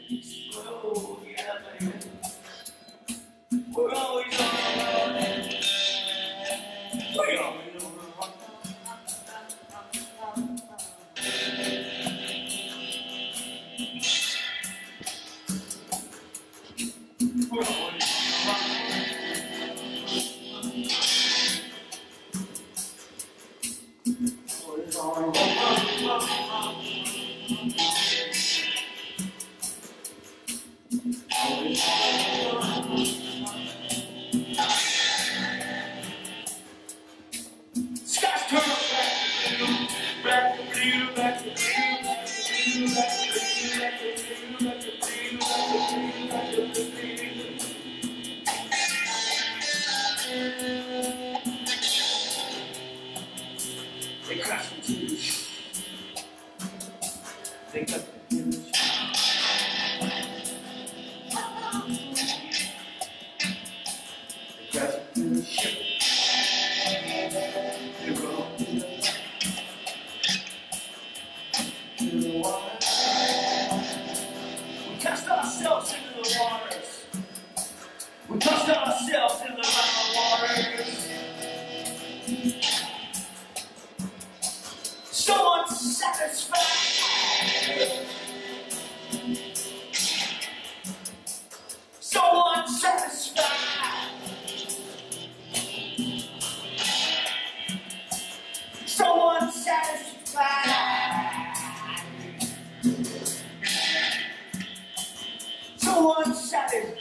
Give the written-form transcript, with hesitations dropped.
explode, yeah, baby. We're always on the run. We're always on the run. We're always on the run. Always on the run. Scott's turn back to blue, back to blue, back to blue, back to blue, back to blue, back to blue, back to blue, back to blue. They crash into the shore. They cut the image. They crash into the ship. They roll into the water. We cast ourselves into the waters. We cast ourselves into the waters. So unsatisfied. So unsatisfied. So unsatisfied. So unsatisfied.